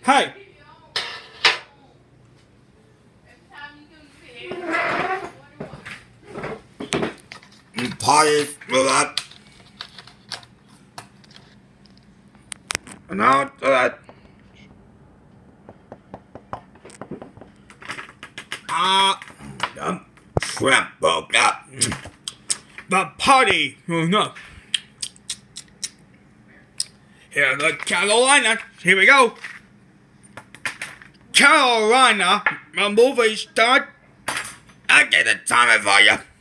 Hey. Party split. No, shrimp broke up. The party. Oh, no. Here, the Carolina. Here we go. Carolina. The movie start. I'll get the timer for you.